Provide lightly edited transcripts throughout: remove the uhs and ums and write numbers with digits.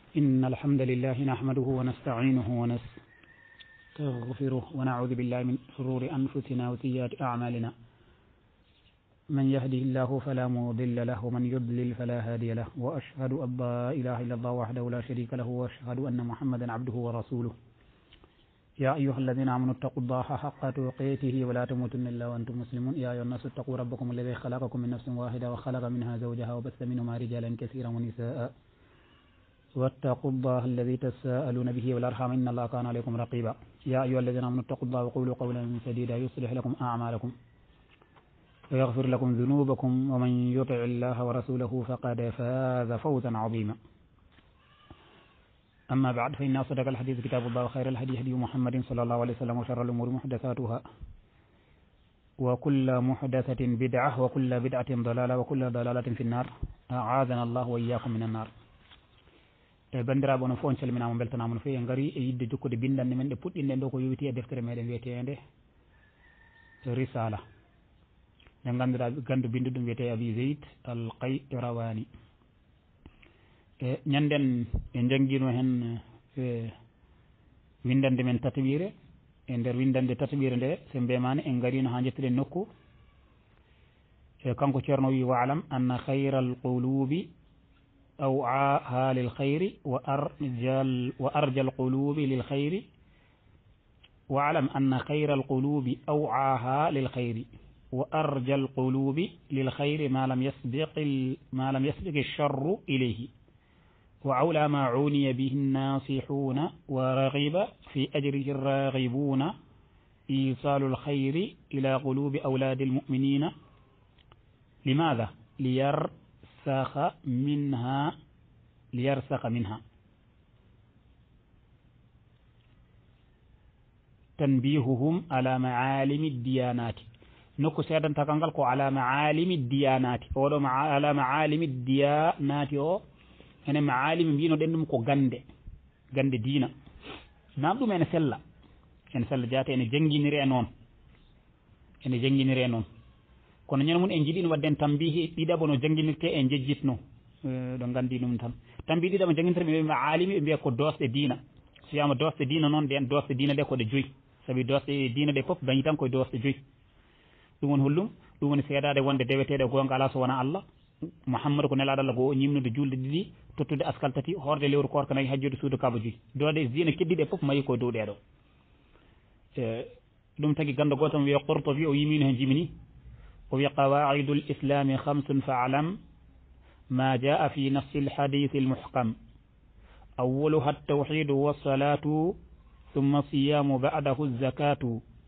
إن الحمد لله نحمده ونستعينه ونستغفره ونعوذ بالله من شرور أنفسنا وسيئات أعمالنا من يهده الله فلا مضل له ومن يضلل فلا هادي له وأشهد أن لا إله إلا الله وحده لا شريك له وأشهد أن محمدا عبده ورسوله يا أيها الذين آمنوا اتقوا الله حق تقاته ولا تموتن إلا وأنتم مسلمون يا أيها الناس اتقوا ربكم الذي خلقكم من نفس واحدة وخلق منها زوجها وبث منهما رجالا كثيرا ونساء واتقوا الله الذي تساءلون به والأرحام إن الله كان عليكم رقيبا يا أيها الذين آمنوا اتقوا الله وقولوا قولا سديدا يصلح لكم أعمالكم ويغفر لكم ذنوبكم ومن يطع الله ورسوله فقد فاز فوزا عظيما أما بعد فإن أصدق الحديث كتاب الله وخير الهدي هدي محمد صلى الله عليه وسلم وشر الأمور محدثاتها وكل محدثة بدعة وكل بدعة ضلالة وكل ضلالة في النار أعاذنا الله وإياكم من النار bandiraɓe no fof on calminama beltanama no fewi en gaari e yidde jokkude bindande men ɗe puɗɗinɗen ɗo ko yowiti e deftere meɗen wiyetede risala nde ganduɗa gandu bindu ɗum wiyete abi zeyd al qayrawani e ñanden e jangguino hen windande men tataɓire e nder windande tataɓire nde so mbemani en garino ha jettuɗen nokku e kanko ceerno wi waalam anna hayra al qulubi أوعاها للخير وأرجى القلوب للخير واعلم أن خير القلوب أوعاها للخير وأرجى القلوب للخير ما لم يسبق الشر إليه وأولى ما عوني به الناصحون ورغب في أجره الراغبون إيصال الخير إلى قلوب أولاد المؤمنين لماذا؟ ليرسخ منها تنبيههم على معالم الديانات نكو سيدان تاكانغال كو على معالم الديانات ودو على معالم الديانات او ene معالم بينو دندum ko gande diina nam dum ene sella jaate ene janginire non kono ñande mun en jiiɗino wadden tambihi ɗiɗaɓo no jangguinirte en jejjitno ɗo gandi ɗum tan tambi ɗiɗaɓo jangguinirte ɓe wiyma alimi ɓe mbiya ko dosɗe diina so wiyama dosɗe diina noon nden dosɗe diina ɗe koɗe joyyi saabi dosɗe diina ɗe foof dañi tan koye dosɗe joyyi ɗum woni hollum ɗum woni seedade wonde deweteɗe gonga ala so wona Allah Muhammadu ko nelaɗo Allah goo ñimnude julde ɗiɗi tottude askal tati horde lewru korka nayyi hajjude suudu kaba joyyi dode diina keddiɗe foof mayi koye dow ɗeɗo ɗum tagui gando goto wiye Qurtubi o yimino hen jimini وهي قواعد الإسلام 5 فاعلم ما جاء في نص الحديث المحكم أولها التوحيد والصلاة ثم الصيام بعده الزكاة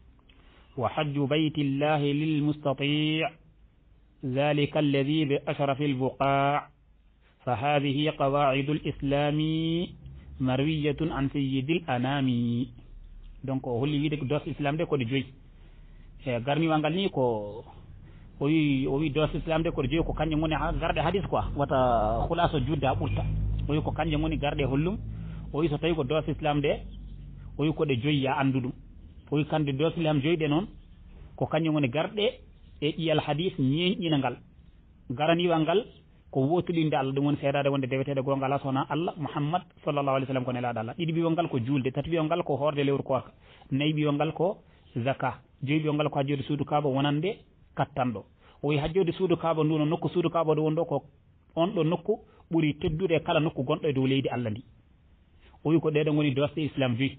وحج بيت الله للمستطيع ذلك الذي بأشرف البقاع فهذه قواعد الإسلام مروية عن سيد الأنام دونك هو اللي يدك دوس الإسلام ده كود جوي غارني وانغال ني كو o wi dos islam de ko jeeyi ko kanjum woni garde hadis quoi wata khulaso judda ɓurta o wi ko kanjum woni garde hollum o wi so tawi ko dos islam de o wi ko ɗe joyi ya andu ɗum o wi kande dos islam joyiɗe noon ko kanjum woni garɗe e ƴiyal hadis ñeñƴina ngal garaniwal ngal ko wotuɗinde Allah ɗum woni seedade wonde deweteɗe gonga ala sowona Allah Muhammad sallallahu alaihi wasallam ko nelaɗo Allah ɗiɗi ɓiwol ngal ko julde tati ɓiwol ngal ko horde lewru korka nayyi ɓiwol ngal ko zaka joyi ɓiwol ngal ko hajjode suudu kaaba wonande kattanɗo o wi hajjode suudu kaaba nduno nokku suudu kaaba ɗo wonɗo ko on ɗo nokku ɓuuri teddude kala nokku gonɗo e dow leydi Allah ndi o wi ko ɗeɗo goni dosɗe islam joyi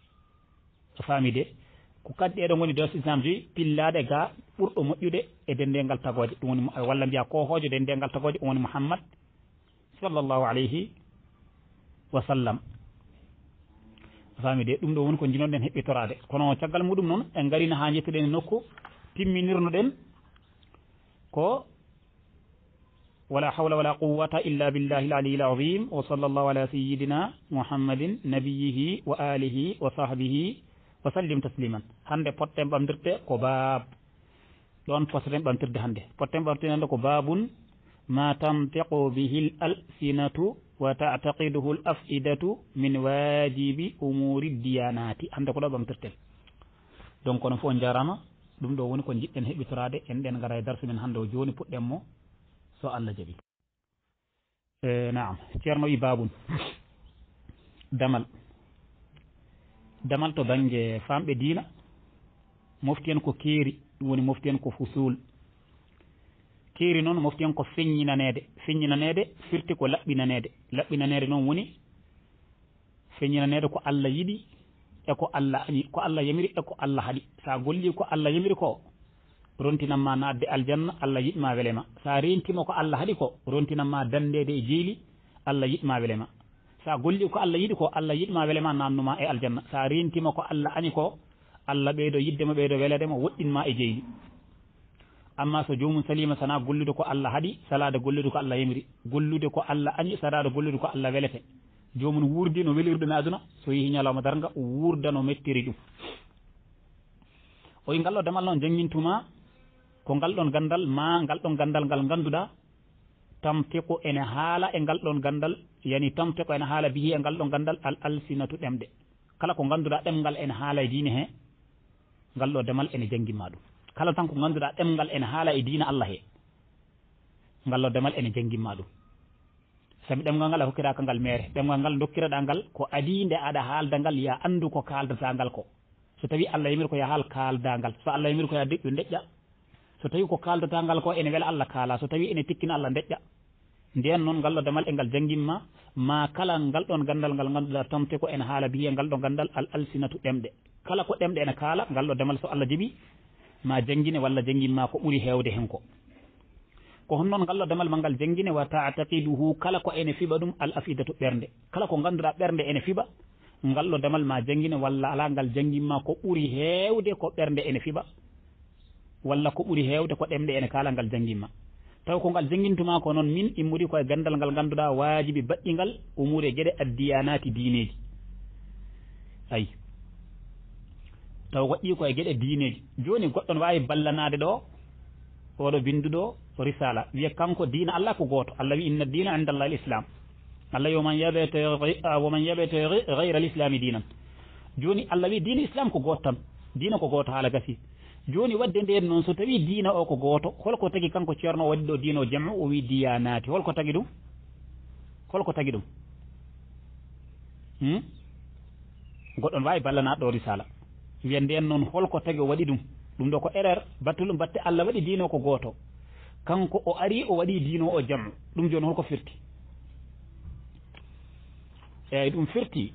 so faami de ko kadi ɗeɗo goni dosɗe islam joyi pillade ga ɓurɗo moƴƴude e dendengal tagode ɗum woni walla mbiya kohojo dendengal tagode ɗum woni Muhammad sallallahu alayhi wa sallam faami de ɗum ɗo woni ko jinoɗen heɓɓitorade kono caggal muɗum noon en garino ha jettuɗen nokku timminirnoɗen ko wala hawla wala quwwata illa billahi al-aliyyil azim wa sallallahu ala sayyidina muhammadin nabiyhi wa alihi wa sahbihi wa sallim tasliman hande potten ɓamdirte ko baab ɗon potten ɓamtirde hande potten ɓamtirde hande ko babun ma tantiqu bihi al-alsinatu wa ta'taqiduhu al-af'idatu min wajibi umuri diyanati hande ko ɗo ɓamtirten donc kono fof jarama ɗum ɗo woni ko jiɗɗen heɓitorade en ɗen gara e darsu men hande o joni puɗɗen mo so Allah jaɓi naam ceerno wi babun damal to banggue famɓe diina mofti en ko keeri ɗum woni mofti en ko fusul keeri noon mofti en ko feññinanede firti ko laɓɓinanede noon woni feññinanede ko Allah yiɗi e ko Allah añi ko Allah yamiri e ko Allah haaɗi sa golli ko Allah yamiri ko rontinanma nadde aljanna Allah yiɗma welema sa rentima ko Allah haaɗi ko rontinanma dandede e jeeli Allah yiɗma welema sa golli ko Allah yiɗi ko Allah yiɗma welema nannuma e aljanna sa rentima ko Allah añi ko Allah ɓeydo yiddema ɓeydo weledema woɗɗinma e jeyli amma so jomum salima sana gollude ko Allah haaɗi salade gollude ko Allah yamiri gollude ko Allah añi salade gollude ko Allah welete jomum wurdi no welirɗum e aduna so yeehi ñalawma darga wurda no mettiri ɗum o wi ngal ɗo damal noon janngintuma ko ngal ɗon gandal ma ngal ɗon gandal ngal ganduɗa tamteko ene haala e ngal ɗon gandal yani tamteko ene haala bihi e ngal ɗon gandal al alsinatu ɗemɗe kala ko ganduɗa ɗemgal ene haala e diine he ngal ɗo damal ene janggimma ɗum kala tan ko ganduɗa ɗemgal ene haala e diina Allah he ngal ɗo damal ene janggimma ɗum sabi ɗemgal ngal a hokkiraka ngal mere ɗemgal ngal dokkiraɗa ngal ko adinde aɗa haalda ngal ya andu ko kaldata ngal ko so tawi Allah yamiri ko ya haal kalda ngal so Allah yamiri ko ya deƴƴu deƴƴa so tawi ko kaldata ngal ko ene wela Allah kaala so tawi ene tikkina Allah deƴƴa nden noon ngal ɗo damal e ngal janggimma ma kala ngal ɗon gandal ngal ganduɗa tamte ko ene haala biye ngal ɗo gandal al alsinatu ɗemɗe kala ko ɗemɗe ene kaala ngal ɗo damal so Allah jaɓi ma janggine walla janggimma ko ɓuuri hewde hen ko hon noon ngal ɗo damal ma ngal janggine wa ta'taqiduhu kala ko ene fiɓa ɗum al afidatu ɓernde kala ko ganduɗa ɓernde ene fiɓa ngal ɗo damal ma janggine walla ala ngal janggimma ko ɓuuri hewde ko ɓernde ene fiɓa walla ko ɓuuri hewde ko ɗemɗe ene kala ngal janggimma taw ko ngal janggintuma ko noon min immudi koye gandal ngal ganduɗa wajibi baɗɗingal umure gueɗe addiyanati diineji ayi taw waɗɗi koye gueɗe diineji joni goɗɗon wawi ballanade ɗo oɗo binduɗo risala wiya kanko diina Allah ko goto Allah wi inna dina inda Allah l'islam Allah yo man yabete ghayra l'islami dinan joni Allah wi diina islam ko goto tan diina ko goto haala gasi joni wadde nden noon so tawi diina o ko goto holko tagi kanko ceerno o waɗi ɗo diina o jamu o wi diyanati holko tagi ɗum goɗɗon wawi ballanaɗo ɗo risala wiya nden noon holko tagi o waɗi ɗum ɗo ko erreur battulum batte Allah waɗi diina o ko goto kanko o ari o waɗi diina o jamu ɗum joni holko firti eyyi ɗum firti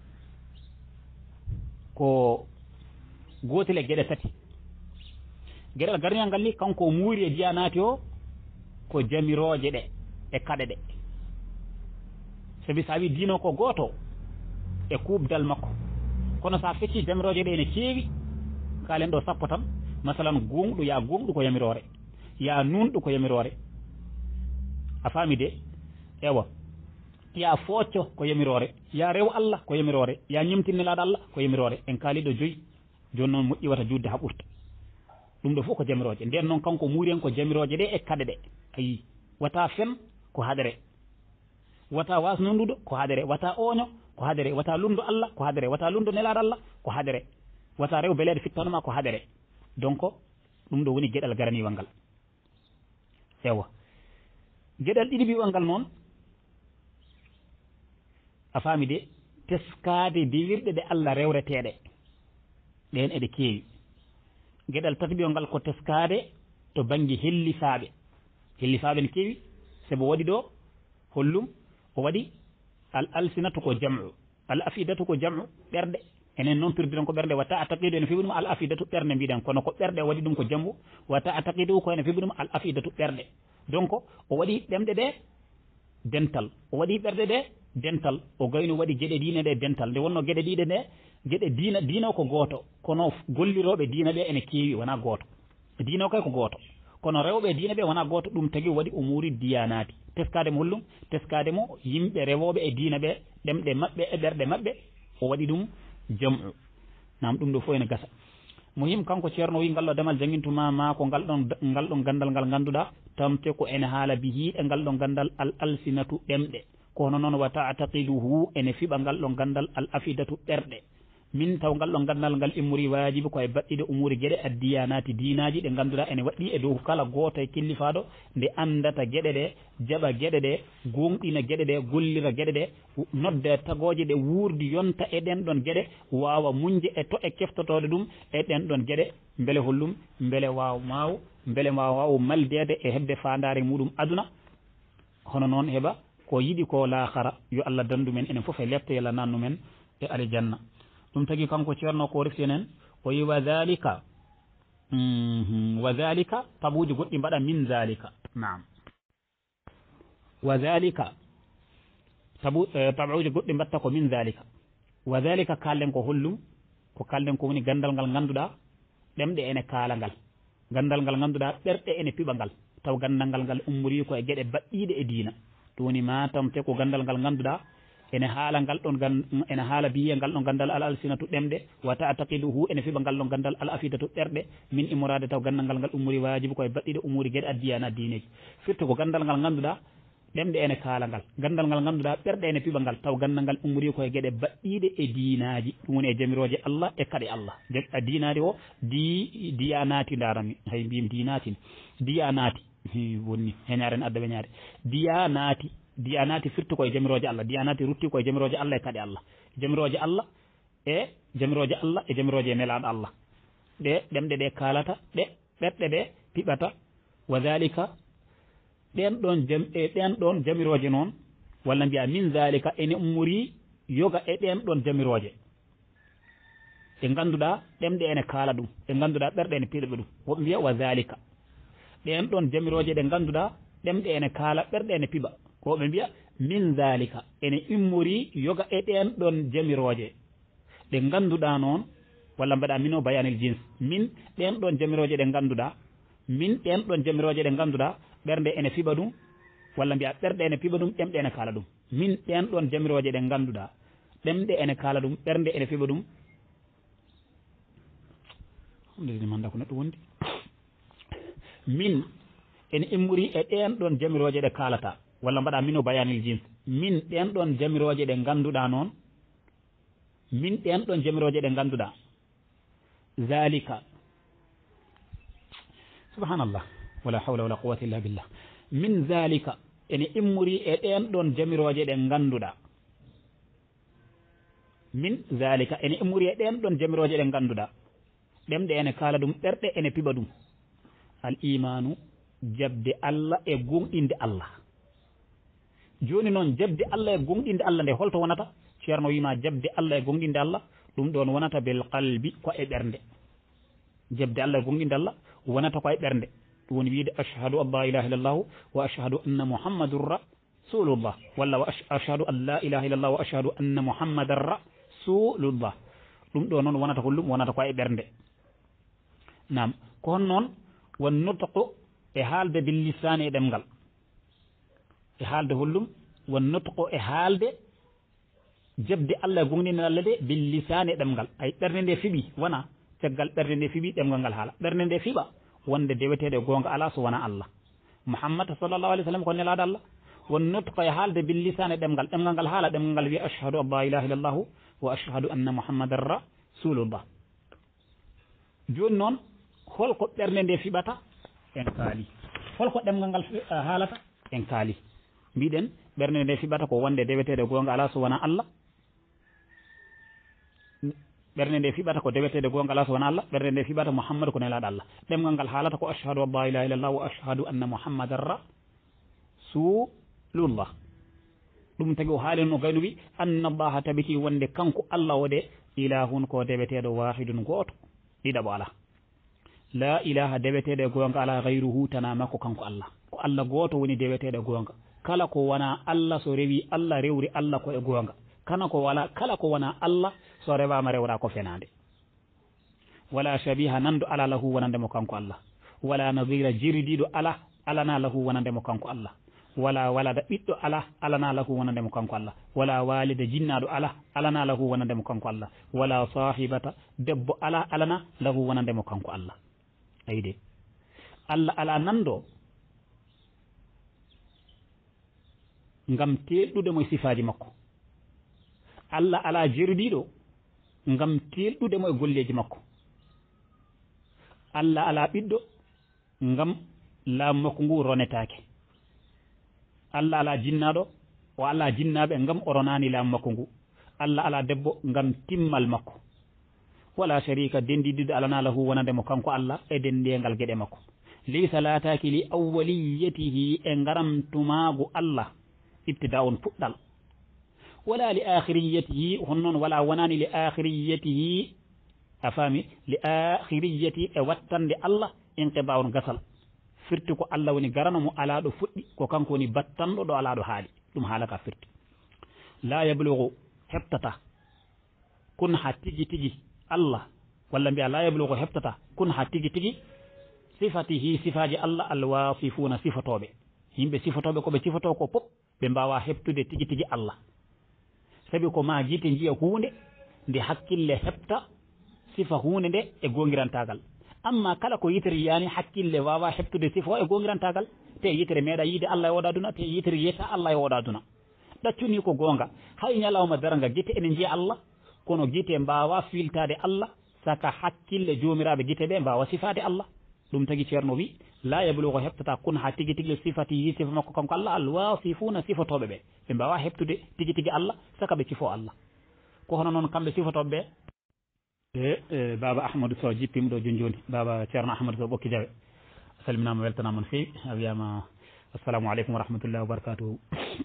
ko gotel e gueɗe tati gueɗel garniyal ngal ni kanko muuri e diyanati o ko jamiroje ɗe e kaɗe ɗe sabi sa wi diino ko goto e kuubdal makko kono sa fecci jamiroje ɗe ene keewi kalen ɗo sappo tan masalan gonɗu ya gonɗu ko yamirore ya nunɗu ko yamirore a faami de ewa ya foocco ko yamirore ya rew Allah ko yamirore ya ñimtinnelaɗo Allah ko yamirore en kaaliɗo joyi joni noon moƴƴi wata judde ha ɓurta ɗum ɗo fof ko jamiroje nden noon kanko muuri en ko jamiroje ɗe e kaɗe ɗe ayi wata fen ko haɗere wata wasnonduɗo ko haɗere wata oño ko haɗere wata lundo Allah ko haɗere wata lundo nelaɗo Allah ko haɗere wata rew beleɗe fittanoma ko haɗere donc ɗum ɗo woni gueɗal garaniwal ngal ewa gueɗal ɗiɗiɓiwal ngal noon a faami de teskade diwirɗe ɗe Allah rewreteɗe ɗen eɗe keewi gueɗal tatiɓiwal ngal ko teskade to banggue hellifaɓe ne keewi saabu waɗi ɗo hollum o waɗi al alsinatu ko jamu al afidatu ko jamu ɓerɗe enen noon pirdiren ko ɓerɗe watta a taqidu ene fiɓi ɗum al afidatu ɓerde mbiɗen kono ko ɓerɗe waɗi ɗum ko jammu watta a taqidu ko ene fiɓi ɗum al afidatu ɓerɗe donc o waɗi ɗemɗe ɗe dental o waɗi ɓerɗe ɗe dental o gayno waɗi gueɗe diine ɗe dental nde wonno gueɗe ɗiɗe ɗe gueɗe diina ko goto kono golliroɓe diina ɓe ene keewi wona goto diina o kay ko goto kono rewɓe diina ɓe wona goto ɗum tagui waɗi umuri diyanati teskade mo hollum teskade mo yimɓe rewoɓe e diina ɓe ɗemɗe mabɓe e ɓerɗe mabɓe o waɗi ɗum jamu nam ɗum ɗo fof ene gasa muhim kanko ceerno wi ngal ɗo damal janguintuma ma ko ngal ɗon gandal ngal ganduɗa tamte ko ene haala bihi e ngal ɗon gandal al alsinatu ɗemɗe kono noon wa ta'taqiduhu ene fiɓa ngal ɗon gandal al afidatu ɓerɗe min taw ngal ɗon gandal ngal immori wajibi koye baɗɗide umuri gueɗe addiyanati dinaji ɗe ganduɗa ene waɗɗi e dow kala goto e killifaɗo nde andata gueɗe ɗe jaɓa gueɗe ɗe gonɗina gueɗe ɗe gollira gueɗe ɗe nodde tagoje ɗe wuurdi yonta e ɗen ɗon gueɗe wawa muñde e to e keftotode ɗum e ɗen ɗon gueɗe beele hollum beele waw maw beele waw maldede e hebde fandare muɗum aduna hono noon heeɓa ko yiɗi ko lahara yo Allah dandu men enen foof e lefte yalla nannu men e alijanna ɗum tagi kanko ceerno ko reftinen o yi wa dhalika tabuji goɗɗi mbaɗa min dhalika naam wa dhalika tabuji goɗɗi mbatta ko min dhalika wa dhalika kallen ko hollum ko kallen ko woni gandal ngal ganduɗa ɗemɗe ene kaala ngal gandal ngal ganduɗa ɓerɗe ene piɓa ngal taw gandal ngal ummori ko e gueɗe baɗɗiɗe e diina ɗum woni matam te ko gandal ngal ganduɗa ene haala ngal ɗon ene haala biye ngal ɗon gandal al alsinatu ɗemɗe wa ta'taqiduhu ene fiɓa ngal ɗon gandal al afidatu ɓerɗe min immorade taw gandal ngal ummori wajibi koye baɗɗiɗe umuri gueɗe addiyana diineji firti ko gandal ngal ganduɗa ɗemɗe ene kaala ngal gandal ngal ganduɗa ɓerɗe ene piɓa ngal taw gandal ngal ummori koye gueɗe baɗɗiɗe e diinaji ɗum woni e jamiroje Allah e kaaɗe Allah diinaji o diyanati darami hay mbimi dinatine diyanati wonni heñaren adda weñade diyanati firti koye jamiroje Allah diyanati rutti koye jamiroje Allah e kaaɗe Allah jamiroje Allah e jamiroje Allah e jamiroje e nelaɗo Allah ɗe ɗemɗe ɗe kalata ɗe ɓerɗe ɗe piɓata wa dhalika ɗen ɗon jamiroje noon walla mbiya min dhalika ene ummori yoga e ɗen ɗon jamiroje ɗe ganduɗa ɗemɗe ene kaala ɗum ɗe ganduɗa ɓerɗe ene piɗaɓe ɗum woɓe mbiya wa dhalika ɗen ɗon jamiroje ɗe ganduɗa ɗemɗe ene kaala ɓerɗe ene piɓa ko ɓe mbiya min dhalika ene immori yoga e ɗen ɗon jamiroje ɗe ganduɗa noon walla mbaɗa min o bayanil jins min ɗen ɗon jamiroje ɗe ganduɗa min ɗen ɗon jamiroje ɗe ganduɗa ɓernde ene fiɓa ɗum walla mbiya ɓerɗe ene piɓa ɗum ɗemɗe ene kaala ɗum min ɗen ɗon jamiroje ɗe ganduɗa ɗemɗe ene kaala ɗum ɓernde ene fiɓa ɗum manda ko neɗɗo wondi min ene immori e ɗen ɗon jamiroje ɗe kalata walla mbaɗa min o bayanil jins min ɗen ɗon jamiroje ɗe ganduɗa noon min ɗen ɗon jamiroje ɗe ganduɗa zalika subhanallah wala hawla wala quwwata illa billah min zalika ene immori e ɗen ɗon jamiroje ɗe ganduɗa min zalika ene immori e ɗen ɗon jamiroje ɗe ganduɗa ɗemɗe ene kaala ɗum ɓerɗe ene piɓa ɗum al imanu jabde Allah e gonɗinde Allah joni noon jabde Allah e gonɗinde Allah nde holto wonata ceerno wima jabde Allah e gonɗinde Allah ɗum ɗon wonata bel qalbi ko e ɓernde jabde Allah e gonɗinde Allah wonata ko e ɓernde ɗum woni wiide ashhadu an la ilaha illallah wa ashhadu anna muhammadur rasulullah walla wa ashhadu an la ilaha illallah wa ashhadu anna muhammadan rasulullah ɗum ɗo noon wonata hollum wonata ko e ɓernde nam ko hon noon won nutqu e haalde bil lisani e ɗemgal e haalde hollum won nutqu e haalde jabde Allah e gonɗinde Allah de bil lisani e ɗemgal ay ɓernde nde fiɓi wona caggal ɓernde nde fiɓi ɗemgal ngal haala ɓernde nde fiɓa wonde deweteɗe gonga ala so wona Allah Muhammad sallallahu alaihi wasallam ko nelaɗo Allah won nutqu e haalde bil lisani e ɗemgal ɗemgal ngal haala ɗemgal ngal wiya ashhadu an la ilaha illallah wa ashhadu anna muhammadan rasulullah joni noon holko ɓernde nde fiɓata en kaali holko ɗemgal ngal haalata en kaali mbiɗen ɓernde nde fiɓata ko wonde deweteɗe gonga ala so wona Allah ɓernde nde fiɓata ko deweteɗe gonga ala so wona Allah ɓernde nde fiɓata Muhammad ko nelaɗo Allah ɗemgal ngal haalata ko ashhadu an la ilaha illallah wa ashhadu anna muhammadan rasulullah ɗum tagi o haali no gayno wi anna allaha tabiti wonde kanko Allah o de ilahun ko deweteɗo wahidun goto ɗiɗaɓo ala la ilaha deweteɗe gonga ala gayruhu tana makko kanko Allah ko Allah goto woni deweteɗe gonga kala ko wona Allah so rewi Allah rewri Allah ko e gonga kala ko wona Allah so rewama rewra ko fenade wala shabiha nando ala lahu wonandemo kanko Allah wala nadira jirdiɗo ala alana lahu wonandemo kanko Allah wala walada ɓiɗɗo ala alana lahu wonandemo kanko Allah wala walida jinnaɗo ala alana lahu wonandemo kanko Allah wala sahibata debbo ala alana lahu wonandemo kanko Allah ayde Allah ala nando ngam teɗɗude mo sifaji makko Allah ala jerdiɗo ngam telɗuɗemo e golleji makko Allah ala ɓiɗɗo ngam laamu makko ngu ronetake Allah ala jinnaɗo o ala jinnaɓe ngam o ronani laamu makko ngu Allah ala debbo ngam timmal makko wala sharika dendidiɗo alana lahu wonandemo kanko Allah e dendigal gueɗe makko laysa lataki li awwaliyatihi e ngaramtumagu Allah ibtida on puɗɗal wala li akhiriyatihi hon noon wala wonani li akhiriyatihi a faami li akhiriyati e wattande Allah inqiba on gasal firti ko Allah woni garano mo alaɗo fuɗɗi ko kanko woni battanɗo ɗo alaɗo haali ɗum haalaka firti la yablugu heɓtata kun ha tigi tigi Allah walla mbiya la yablugu heɓtata kun ha tigi tigi sifatihi sifaji Allah alwasifuna sifatoɓe yimɓe sifatoɓe koɓe sifato ko pop ɓe mbawa heɓtude tigi tigi Allah sabi ko ma guite jiya hunde nde hakkille heɓta sifa hunde nde e gongirantagal amma kala ko yitere yani hakkille wawa heɓtude sifa o e gongirantagal te yitere meeɗa yiide Allah e oɗa duna te yitere yiyata Allah e oɗa duna ɗaccuni ko gonga hay ñalawma daranga guite ene jiya Allah kono guite mbawa filtade Allah saka hakkille jomiraɓe guite ɓe mbawa sifade Allah ɗum tagui ceerno wi la yablugo heɓtata kun ha tigui tigui sifati yi sifa makko kanko Allah alwasifuna sifatoɓe ɓe ɓe mbawa heɓtude tigui tigui Allah saka ɓe sifo Allah ko hono noon kamɓe sifatoɓe ɓe baba Ahmadou Sow jippima ɗo joni joni baba ceerno Ahmadou Sow ɓokki jawe a salminama weltanama no fewi a wiyama assalamu aleykum wa rahmatullahi wa barakatuhu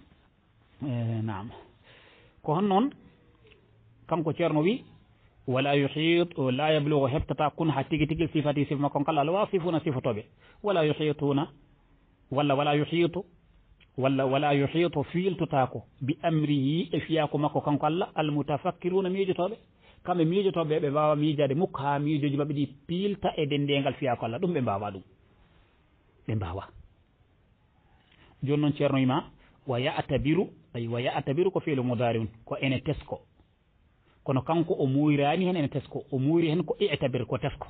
naam ko hon noon kanko ceerno wi wala yuhit la yablugu heɓtata kun ha tigui tigui sifati sifa makko kala alwasifuna sifatoɓe wala yuhituna wala yuhitu wala yuhitu filtutako bi amrihi e fiyako makko kanko Allah almutafakkiruna miijotoɓe kamɓe miijotoɓe ɓe mbawa miijade mukko ha miijoji mabɓe ɗi piilta e dendegal fiyako Allah ɗum ɓe mbawa ɗum ɓe mbawa joni noon ceerno yima wa ya'tabiru ay wa ya'tabiru ko fi'lu mudari un ko ene tesko kono kanko o muyrani hen ene tesko o muyri hen ko i'tabir ko tesko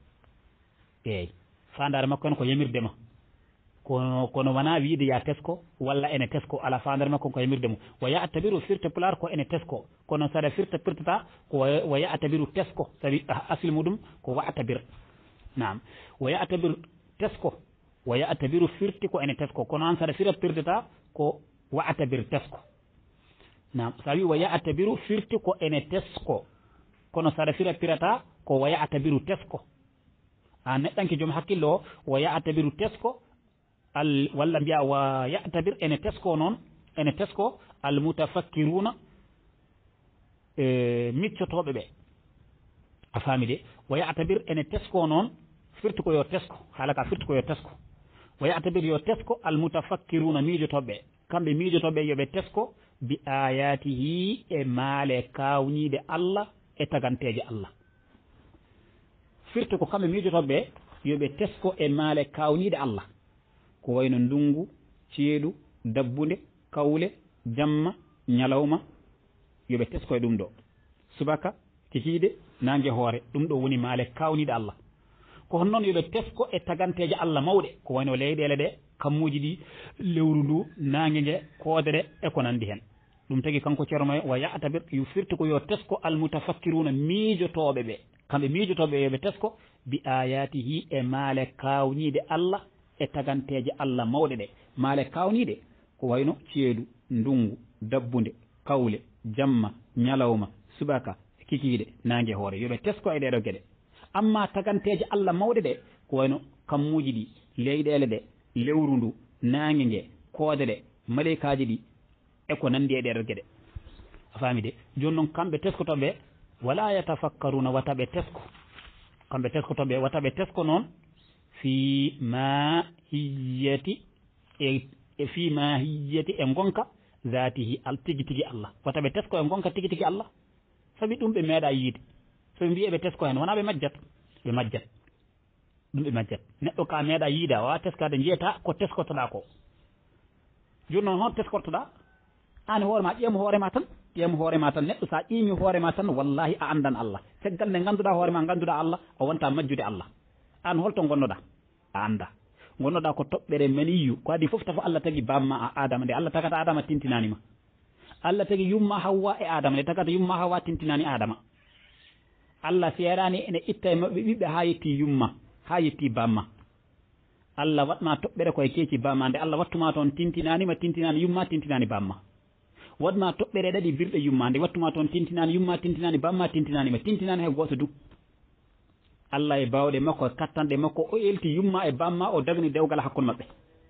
eyyi fandare makko hen ko yamirdema kono wona wiide ya tesko walla ene tesko ala fandare makko ko yamirde mum wa ya'tabiru firte pular ko ene tesko kono saɗa firta pirtata ko wa ya'tabiru tesko sabi asli muɗum ko wa'tabir nam wa ya'tabiru tesko wa ya'tabiru firti ko ene tesko kono an saɗa fira pirtata ko wa'tabir tesko nam sa wi wa ya'tabiru firti ko ene tesko kono saɗa fira pirata ko wa ya'tabiru tesko a neɗɗanke joom hakkille o wa ya'tabiru tesko walla mbiya wa ya'tabir ene tesko noon ene tesko almutafakkiruna miccotoɓe ɓe a faami de wa ya'tabir ene tesko noon firti ko yo tesko haala ka firti ko yo tesko wa ya'tabir yo tesko almutafakkiruna miijotoɓe kamɓe miijotoɓe yoɓe tesko bi ayatihi e maale kawnide Allah e taganteje Allah firti ko kamɓe miijotoɓe yoɓe tesko e maale kawnide Allah ko wayno ndungu ceeɗu dabbude kawle jamma ñalawma yoɓe tesko e ɗum ɗo subaka kikiide nangue hoore ɗum ɗo woni maale kawnide Allah ko hon noon yoɓe tesko e taganteje Allah mawɗe ko wayno leyɗele ɗe kammuji ɗi lewru ndu nangue ngue koode ɗe e ko nandi hen ɗum tagui kanko ceerno wa ya'tabir yo firti ko yo tesko almutafakkiruna miijotoɓe ɓe kamɓe miijotoɓe yoɓe tesko bi ayatihi e maale kawnide Allah e taganteje Allah mawɗe ɗe maale kawnide ko wayno ceeɗu ndungu dabbude kawle jamma ñalawma subaka kikiɗe nangue hoore yoɓe tesko e ɗeɗo gueɗe amma taganteje Allah mawɗe ɗe ko wayno kammuji ɗi leyɗele ɗe lewru ndu nangue ngue koode ɗe maleykaji ɗi e ko nandi e ɗeɗo gueɗe a faami de joni noon kamɓe teskotoɓe wala yatafakkaruna wataɓe tesko kamɓe teskotoɓe wataɓe tesko noon fi mahiyati e fi mahiyati e gonka zatihi al tigi tigi Allah wataɓe tesko e gonka tigi tigi Allah sabi ɗum ɓe meeɗa yiide soɓe mbi eɓe tesko hen wona ɓe majjat ɗum ɓe majjat neɗɗo ka meeɗa yiide a wawa teskade jiyata ko teskotoɗa ko joni noon hon teskortoɗa an hoorema ƴeemo hoorema tan neɗɗo sa ƴiimi hoorema tan wallahi a andan Allah caggal nde ganduɗa hoorema ganduɗa Allah o wonta majjude Allah an holto gonnoɗa a anda gonnoɗa ko toɓɓere maniyu ko adi foof tafa Allah tagi bamma a Adama nde Allah tagata Adama tintinanima Allah tagi yumma Hawwa e Adama nde tagata yumma Hawwa tintinani Adama Allah seerani ene itta e maɓɓe ɓiɓɓe ha yetti yumma ha yetti bamma Allah watma toɓɓere koye keeci bamma nde Allah wattuma toon tintinanima tintinani yumma tintinani bamma wadma toɓɓere ɗaɗi birɗe yumma nde wattuma toon tintinani yumma tintinani bamma tintinanima tintinani hay goto du Allah e bawɗe makko e kattanɗe makko o elti yumma e bamma o dagni dewgal hakkude maɓɓe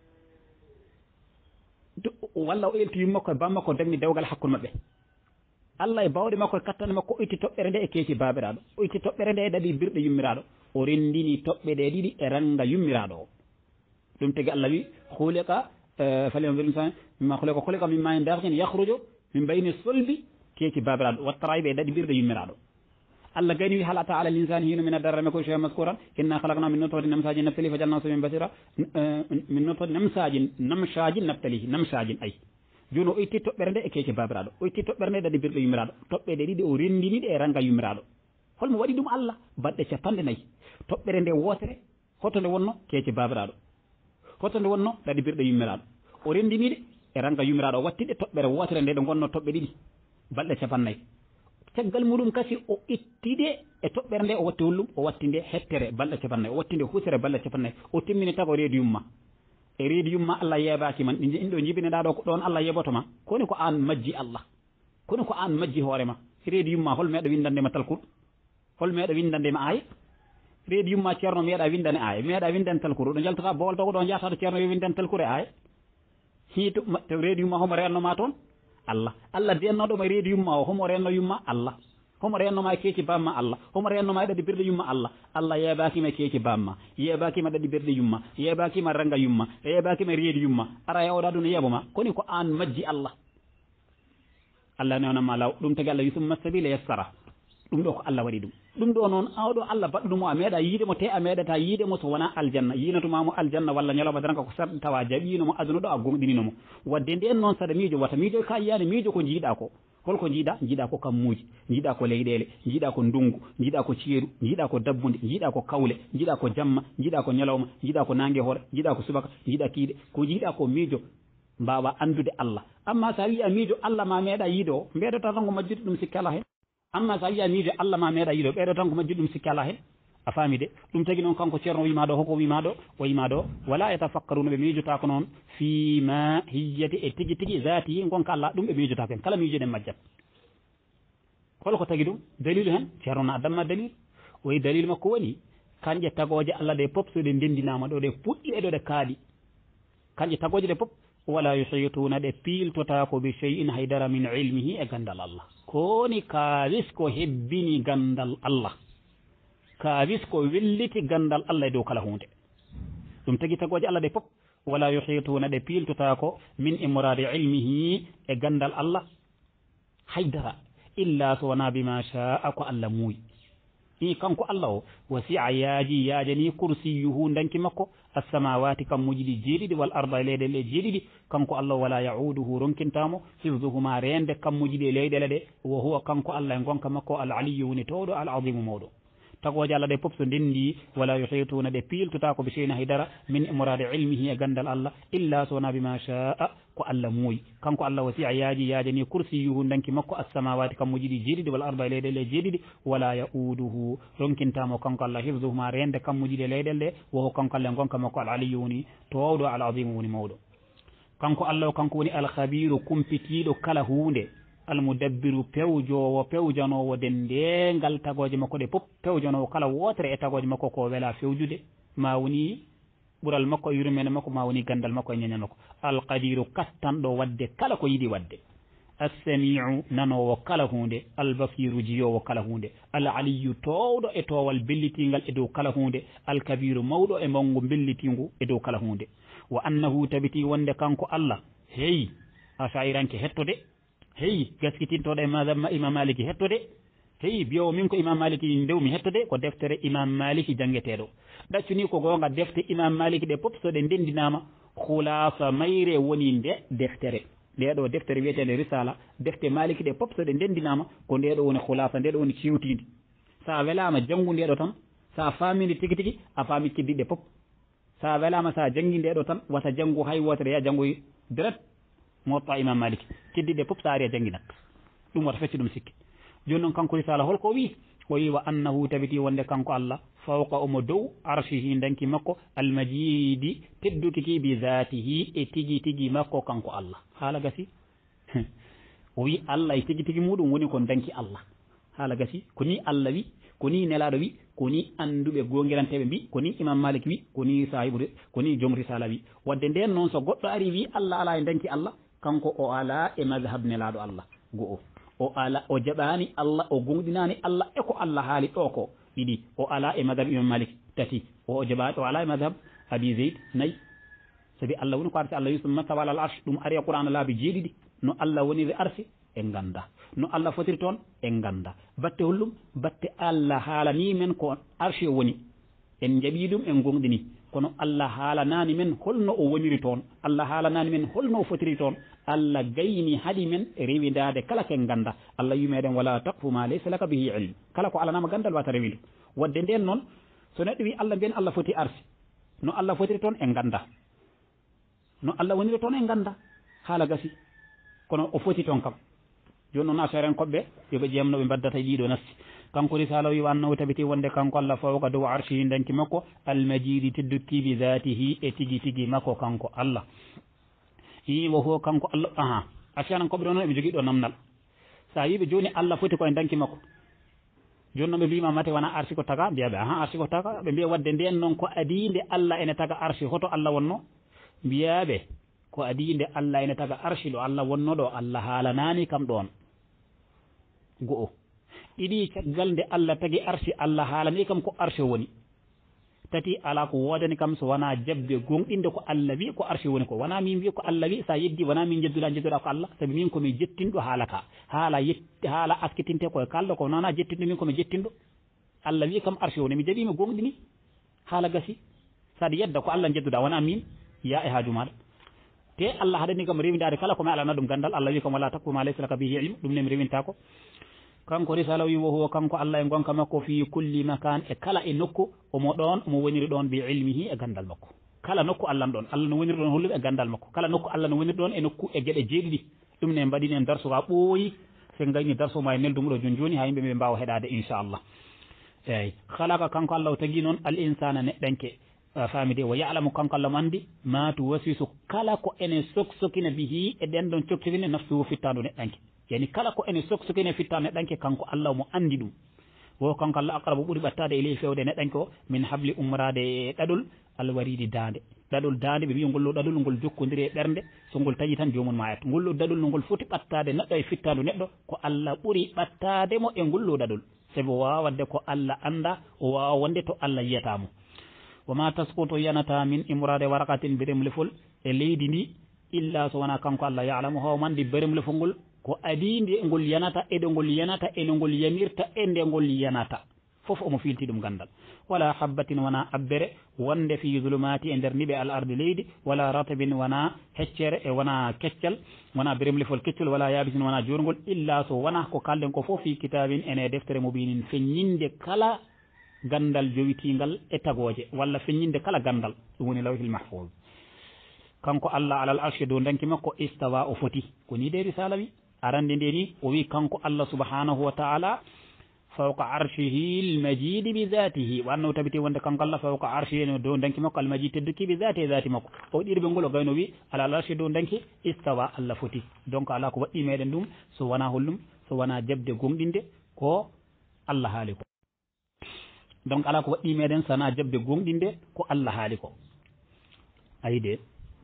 walla o elti yumma makko e bamma ko dagni dewgal hakkude maɓɓe Allah e bawɗe makko e kattanɗe makko o itti toɓɓere nde e keeci babiraɗo o itti toɓɓere nde e ɗaɗi birɗe yummiraɗo o rendini toɓɓe ɗe ɗiɗi e ranga yummiraɗo o ɗum tagi Allah wi hulika فلينظر مما خلق من ماء دافق يخرج من بين الصلب كيكي بابراد والترايب دادي بيرد يمرادو الله غني هل اتى على الانسان حين من الدار ما كل شيء مذكورا انا خلقنا من نطفه نمساج نبتلي فجعلناه سميعا بصيرا من نطفه نمساج نبتلي نمساج اي jono o itti toɓɓere nde e keeke babiraɗo o itti toɓɓere nde dadi birɗo yumiraɗo toɓɓeɗe ɗiɗi o rendini ɗe e ranga yumiraɗo holmo waɗi ɗum Allah balɗe 50 toɓɓere nde wotere hoto nde wonno keeke babiraɗo hoto nde wonno dadi birɗo yummiraɗo o rendiniɗe e ranga yummiraɗo o wattiɗe toɓɓere wotere nde ɗe gonno toɓɓe ɗiɗi balɗe 50 caggal muɗum kasi o ittiɗe e toɓɓere nde o watti hullum o watti nde hettere balɗe 50 o watti nde husere balɗe 50 o timmini tago reedi yumma e reedi yumma Allah yeɓaki man ɗo jibineɗa ɗo ko ɗon Allah yeɓotoma koni ko an majji Allah koni ko an majji hoorema reedi yumma hol meeɗa windandema talkur hol meeɗa windandema aaya reedi yumma ceerno meeɗa windane aaya meeɗa windane talkuru ɗo jaltata bowol taw ɗo jahata ɗo ceerno yo windane talkure aaya hiito reedi yumma homo rennoma toon Allah dennoɗoma reedi yumma o homo renno yumma Allah homo rennoma e keeci bamma Allah homo rennoma e ɗaɗi birɗe yumma Allah yeɓakima e keeci bamma yeɓakima ɗaɗi birɗe yumma yeɓakima ranga yumma yeɓakima reedi yumma ara yawɗa ɗum yeɓoma koni ko an majji Allah newna ma law ɗum tagi Allah wi summa sabila yassara ɗum ɗo ko Allah waɗi ɗum ɗo noon awɗo Allah baɗɗumo a meeɗa yiidemo te a meeɗata yiidemo so wona aljanna yinatumamo aljanna walla ñalawma daranka ko sarɗi tawa jaɓinomo aduna ɗo a gomɗininomo wadde nden noon saɗa miijo wata miijo ka yiyani miijo ko jiiɗa ko holko jiiɗa ko kammuji jiiɗa ko leyɗele jiiɗa ko ndungu jiiɗa ko ceeru jiiɗa ko dabbude jiiɗa ko kawle jiiɗa ko jamma jiiɗa ko ñalawma jiiɗa ko nangue hoore jiiɗa ko subaka jiiɗa kiiɗe ko jiiɗa ko miijo mbawa andude Allah amma sa wiya miijo Allah ma meeɗa yiide o mbeɗota tan ko majjude ɗum sikki ala hen amma sa wiya miijo Allah ma meeɗa yiiɗo ɓeɗo tan ko majjude ɗum sikki ala hen a faami de ɗum tagi noon kanko ceerno wimaɗo hoko wimaɗo o wimaɗo wala yatafakkaruna ɓe miijotako noon fima hijjati e tigui tigui zati gonka Allah ɗum ɓe miijotako hen kala miijoɗen majjat holko tagi ɗum dalilu hen ceerno na addamma dalil o wi dalil makko woni kanƴe tagoje Allah ɗe pop so ɗe ndendinama ɗo ɗe puɗɗi e ɗo ɗe kaaɗi kanƴe tagoje ɗe pop wala yuhituna ɗe piltotako bi shay'in haydara min ilmihi e gandal Allah koni kawis ko hebbini gandal Allah kawis ko welliti gandal Allah e dow kala hunde ɗum tagi tagoje Allah ɗe pop wala yuhituna ɗe piltotako min imradi ilmihi e gandal Allah haydara illa so wona bima sha'a ko Allah muuyi ni kanko Allah o wasi'a yaajani kursiyuhu danki makko as-samawati kammuji ɗi jeeɗiɗi wal arda leyɗele ɗe jeeɗiɗi kanko Allah wala ya'uduhu ronkintamo hifduhuma rende kammuji ɗi leyɗele ɗe wo huwa kanko Allah e gonka makko al aliyyu woni towɗo al azimu mawɗo tagoje Allah ɗe pop so ndendi wala yuhituna ɗe piltotako bi shay'in haydara min imradi ilmihi e gandal Allah illa so wona bima sha'a ko Allah muuyi kanko Allah wasi'a yaajani kursiyuhu danki makko as-samawati kammuji ɗi jeeɗiɗi wal arda leyɗele jeeɗiɗi wala ya'uduhu ronkintamo kanko Allah hifduhuma rende kammuji ɗi leyɗele ɗe wo kanko Allah e gonka makko al aliyyu woni towɗo al azimu woni mawɗo kanko Allah o kanko woni al khabiru kumpitiɗo kala hunde almudabbiru pewjanowo dendengal tagoje makko ɗe pop pewjanowo kala wotere e tagoje makko ko wela fewjude ma woni ɓural makko e yurmene makko ma woni gandal makko e ñañal makko alqadiru kattanɗo wadde kala ko yiɗi wadde assamiu nanowo kala hunde albasiru jiyowo kala hunde al aliyu towɗo e towal bellitingal e dow kala hunde alkabiru mawɗo e mangu bellitingu e dow kala hunde wa annahu tabiti wonde kanko Allah heyi a sayiranke hettode heyi gaskitintoɗo e madame imam maliki hettode heyi biyowo min ko imam maliki ndewmi hettode ko deftere imam maliki janggueteɗo ɗaccuni ko gonga defte imam maliki ɗe pop so ɗe ndendinama hulasa mayre woni nde deftere ndeɗo deftere wiyetede risala defte maliki ɗe pop so ɗe ndendinama ko ndeɗo woni hulasa ndeɗo woni ciwtide sa welama janggu ndeɗo tan sa famini tigui tigui a faami kiddiɗe pop sa welama sa janggi ndeɗo tan wata janggu hay wotere ya janggoy direct motta imam maliki kiddiɗe pop sa ari a jangguinat ɗum wata fecci ɗum sikki joni noon kanko risala holko wi o wi wa annahu tabiti wonde kanko Allah fawqa omo dow arshihi ndanki makko almajidi tedduki ki bi zatihi e tigi tigi makko kanko Allah haala gasi o wi Allah e tigi tigi muɗum woni ko ndanki Allah haala gasi ko ni Allah wi ko ni nelaɗo wi ko ni anduɓe gongiranteɓe mbi ko ni imam malik wi ko ni sahibude ko ni joom risala wi wadde nden noon so goɗɗo ari wi Allah ala e ndanki Allah kanko o ala e madhab nelaɗo Allah go o ala o jaɓani Allah o gonɗinani Allah e ko Allah haali ɗo ko ɗiɗi o ala e madhab imam malik tati o jaɓani o ala e madhab abi zeyd nayyi sabi Allah woni ko arsi Allah wi summa tawa alal arsh ɗum ari e qur'ana laabi jeeɗiɗi no Allah woniri arsi en ganda no Allah fotiri toon en ganda batte hollum batte Allah haalani men ko arshi o woni en jaɓi ɗum en gonɗini kono Allah haalanani men holno o woniri toon Allah haalanani men holno o fotiri toon Allah gayni haɗi men rewidade kala ken ganda Allah wi meɗen wala taqfu ma laysa laka bihi ilm kala ko alanama gandal wata rewidu wadde nden noon so neɗɗo wi Allah mbiyen Allah foti arsi no Allah fotiri toon en ganda no Allah woniri toon en ganda haala gasi kono o foti toon kam joni noon asaren koɓɓe yoɓe ƴeemno ɓe mbaddata e ɗiɗo nassi kanko risala wi wannahu tabiti wonde kanko Allah fawqa dow arshi ndanki makko almajidi tedduki bi zatihi e tigi tigi makko kanko Allah i wo ho kanko Allah aha asaren koɓɓe ɗo noon eɓe jogui ɗo namdal sa yiɓe joni Allah foti koye ndanki makko joni noon ɓe mbima mate wona arsi ko taga mbiyaɓe aha arsi ko taga ɓe mbiya wadde nden noon ko adinde Allah ene taga arsi hoto Allah wonno mbiyaɓe ko adinde Allah ene taga arsi ɗo Allah wonno ɗo Allah haalanani kam ɗon go'o ɗiɗi caggal nde Allah tagi arsi Allah haalani kam ko arsi woni tati ala ko wodani kam so wona jabbe gonɗinde ko Allah wi ko arsi woni ko wona min wi ko Allah wi sa yeddi wona min jedduɗa ko Allah sabi min komi jettinɗo haala ka haala askitinte koye kalɗo ko nona jettinɗo min komi jettinɗo Allah wi kam arsi woni mi jaɓimi gonɗini haala gasi saɗa yedda ko Allah jedduɗa wona min ya e haaju maɗa te Allah haɗani kam rewidade kala komi alana ɗum gandal Allah wi kam wala takku ma laysa laka bihi ilm ɗum ne mi rewinta ko kanko risala wi wo huwa kanko Allah e gonka makko fi kulli makan e kala e nokku omo ɗon omo woniri ɗon bi ilmihi e gandal makko kala nokku Allah ɗon Allah no woniri ɗon holluɓe e gandal makko kala nokku Allah no woniri ɗon e nokku e gueɗe jeeɗiɗi ɗum ne mbaɗini en darso ha ɓooyi sen gayni darso ma e neldumuɗo joni ha yimɓe ɓe mbawa heɗade inchallah eyyi halaka kanko Allah o tagui noon al insana neɗɗanke famide wa ya'lamu kanko Allah mandi ma tu wasisu kala ko ene soksokina bihi e ɗen ɗon coksokine nafsuhu fittadu neɗɗanke yani kala ko ene soksokine fitta neɗɗanke kanko Allah mo andi ɗum wo kanko Allah aqrabu ɓuuri ɓattade e ley fewde neɗɗanke o min habli umrade e ɗaɗol alwaridi dande ɗaɗol dande ɓe mbi ngollo ɗaɗol ngol jokkodiri e ɓernde so ngol taƴi tan jomum mayat ngollo ɗaɗol no ngol foti ɓattade neɗɗo e fittadu neɗɗo ko Allah ɓuuri ɓattade mo e ngollo ɗaɗol sabi o wawa wadde ko Allah anda o wawa wonde to Allah yiyatamo wama tasqutu yanata min imrade waraqatin beremlefol e leydi ndi illa so wona kanko Allah ya'lamu haw mandi beremlefol ngol ko adinde ngol yanata e ngol yanata e ngol yamirta e nde ngol yanata fof omo filti ɗum gandal wala habbatin wona abbere wonde fi zulumati e nder niɓe al ardi leydi wala ratabin wona heccere e wona keccal wona beremlefol keccol wala yabisin wona jurgol illa so wona ko kalden ko fof fi kitabin ene deftere mubinin feññinde kala gandal jowitingal e tagoje walla feññinde kala gandal ɗum woni lawhil mahfuz kanko Allah alal arshi dow danki makko istawa o foti ko ni de risala wi arande nde ni o wi kanko Allah subhanahu wa ta'ala fawqa arshihi almajid bi dhatihi wa annahu tabiti wonde kanko Allah fawqa arshihi dow danki makko almajid tedduki bi dhati makko o ɗirɓe ngol o gayno wi alal arshi dow danki istawa Allah foti donc ala ko waɗɗi meɗen ɗum so wona hollum so wona jabde gonɗinde ko Allah haali ko donc ala ko waɗɗi meɗen sana jabde gonɗinde ko Allah haali ko ayide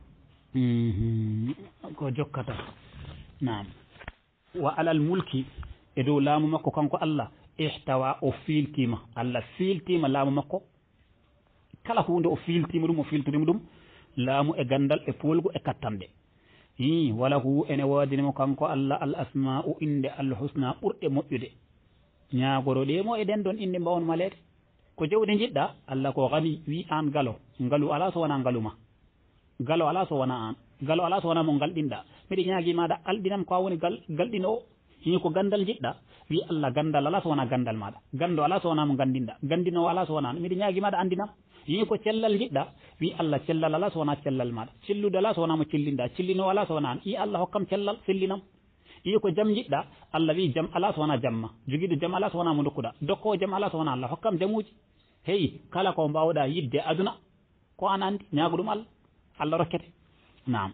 ko jokkata nam wa alal mulki e dow laamu makko kanko Allah ihtawa o filtima Allah filtima laamu makko kala hunde o filtima ɗum o filtorima ɗum laamu e gandal e polgu e kattanɗe wala hu ene wadinimo kanko Allah al asma'u inde al husna ɓurɗe moƴƴude ñagoroɗe mo e ɗen ɗon inde mbawon malede ko jawde jiɗɗa Allah ko gani wi an galo ngalu ala so wona ngaluma galo ala so wona an galo ala so wona mo galɗinɗa miɗe ñaagui maɗa alɗinam ko woni galɗino o hini ko gandal jiɗɗa wi Allah gandal ala so wona gandal maɗa gando ala so wona mo gandinɗa gandino ala so wona an miɗe ñaagui maɗa andinam hini ko cellal jiɗɗa wi Allah cellal ala so wona cellal maɗa cellude ala so wona mo cellinɗa cellino ala so wona an i Allah hokkam cellal sellinam yi ko jam jiɗɗa Allah wi jam ala so wona jamma jogiiɗo jam ala so wona mo dokkuɗa dokkowo jam ala so wona Allah hokkam jamuji heyi kala ko mbawɗa yidde aduna ko an andi ñaago ɗum Allah rokkete nam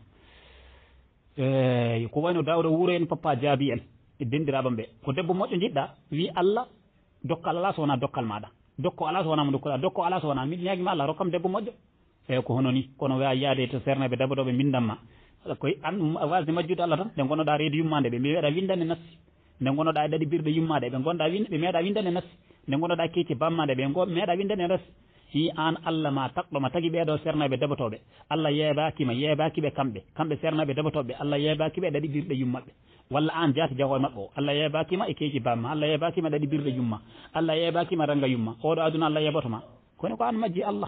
ko wayno dawɗo wuuro en papa jaabi en e dendiraɓam ɓe ko debbo moƴƴo jiɗɗa wi Allah dokkal ala so wona dokkal maɗa dokko ala so wona mo dokkuɗa dokko ala so wona miɗo ñaguima Allah rokkam debbo moƴƴo eyi ko hono ni kono wawi yaade to serneɓe dabaɗoɓe mbindanma koye an wasde majjude Allah tan nde gonnoɗa reedu yummade ɓe meeɗa windande nassi nde gonnoɗa e ɗaɗi birɗe yummade ɓe gonɗa ɓe meeɗa windande nassi nde gonnoɗa keeci bammade ɓe meeɗa windande nassi hi an Allah ma takɗoma tagui ɓeɗo sernaɓe dabotoɓe Allah yeebakiɓe kamɓe sernaɓe dabotoɓe Allah yeebakiɓe e ɗaɗi birɗe yummaɓe walla an jaati jahoye mabɓe o Allah yeebakima e keeci bamma Allah yeebakima ɗaɗi birɗe yumma Allah yeebakima ranga yumma oɗo aduna Allah yeeɓotoma kono ko an majji Allah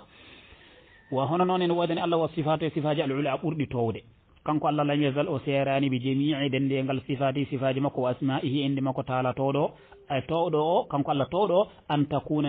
wa hono noon en wodani Allah wa sifatu e sifaji al ula ɓurɗi towde kanko Allah lam yazal o serani bi jamii dendengal sifati sifaji makko wa asma'ihi inde makko taala towɗo ay towɗo o kanko Allah towɗo an takuna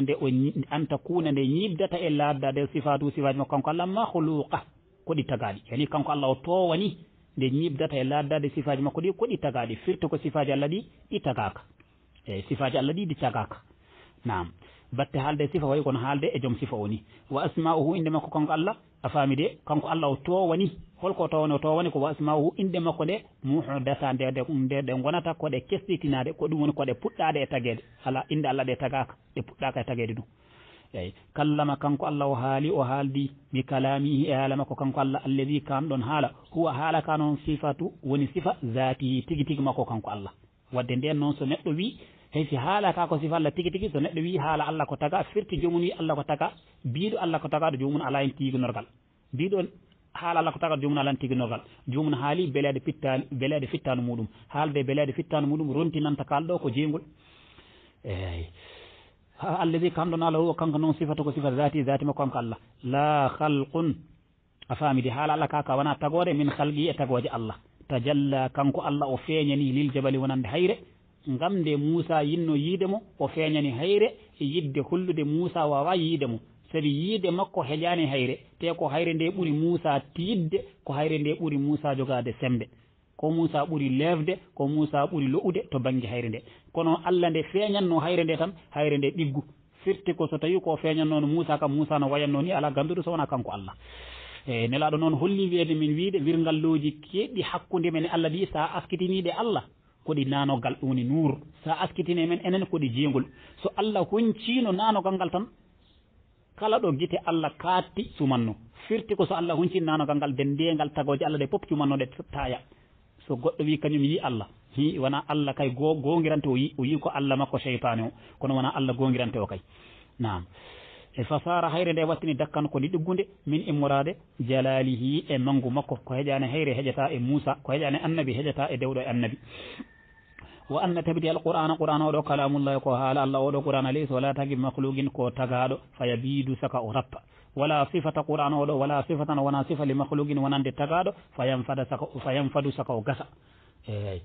nde ñibdata e laddade sifatu sifaji makko kanko Allah makhluqa koɗi tagaɗi yani kanko Allah o towani nde ñibdata e laddade sifaji makko ɗi koɗi tagaɗi firti ko sifaji Allah ɗi ɗi tagaka e sifaji Allah ɗi ɗi tagaka nam batte haalde sifa way kono haalde e joom sifa woni wa asma'uhu inde makko kanko Allah a faami de kanko Allah o towani holko towani o towani ko wa asma'uhu inde makko nde muhdasa nde gonata koɗe kestitinade ko ɗum woni koɗe puɗɗade e tagede ala inde Allah ɗe tagaka ɗe puɗɗaka e tagede ɗum eyi kallama kanko Allah o haaldi bi kalamihi e haala makko kanko Allah alladi kam ɗon haala huwa haala ka noon sifatu woni sifa zatihi tigi tigi makko kanko Allah wadde nden noon so neɗɗo wi hey si haala ka ko sifa Allah tigi tigi so neɗɗo wi haala Allah ko taga firti jomum wi Allah ko taga biiɗo Allah ko tagaɗo jomum ala hen tigunorgal biiɗo haala Allah ko tagaɗo jomum ala hen tigunorgal jomum haali beleede fittanu muɗum haalde beleede fittanu muɗum rontinanta kalɗo ko jeygol eyi alladi kamɗon Allah huwa kanko noon sifata ko sifa zati makko kanko Allah la khalqun a faamide haala Allah kaka wona tagore min khalqi e tagoje Allah tajalla kanko Allah o feeñani lil jabali wonande hayre ngam nde Moussa yinno yiide mo o feeñani hayre e yidde hollude Moussa wawa yiide mo sabi yiide makko heƴani hayre te ko hayre nde ɓuuri Moussa tiidde ko hayre nde ɓuuri Moussa jogade sembe ko Moussa ɓuuri lefde ko Moussa ɓuuri lo'ude to banggue hayre nde kono Allah nde feeñanno hayre nde tan hayre nde ɗiggu firti ko so tawi ko feeñannono Moussa kam Moussa no wayanno ni ala ganduɗo so wona kanko Allah e nelaɗo noon holli wiide min wiide wirngalluji keɗɗi hakkude men Allah ɗi sa askitiniɗe Allah koɗi nanogal ɗum woni nuur sa askitine men enen koɗi jeengol so Allah huncino nanogal ngal tan kala ɗo guite Allah kaatti sumanno firti ko so Allah huncini nanogal ngal dendengal tagoje Allah ɗe pop cumannoɗe taya so goɗɗo wi kañum yi Allah hi wona Allah kay gongirante o yi ko Allah makko cheytane o kono wona Allah gongirante o kay nam e fasara hayre nde wattini dakkan ko ɗiggude min immorade jalalihi e mangu makko ko heƴani hayre heƴata e Moussa ko heƴani annabi heƴata e dewɗo e annabi wa anna tabiti alqur'ana oɗo kalamullahi ko haala Allah oɗo qur'ana laysa wala tagi makhluqin ko tagaɗo fayabidu saka o rappa wala sifata qur'ana oɗo wala sifatan wona sifa li makhluqin wonande tagaɗo fayanfadu saka o gasa eyi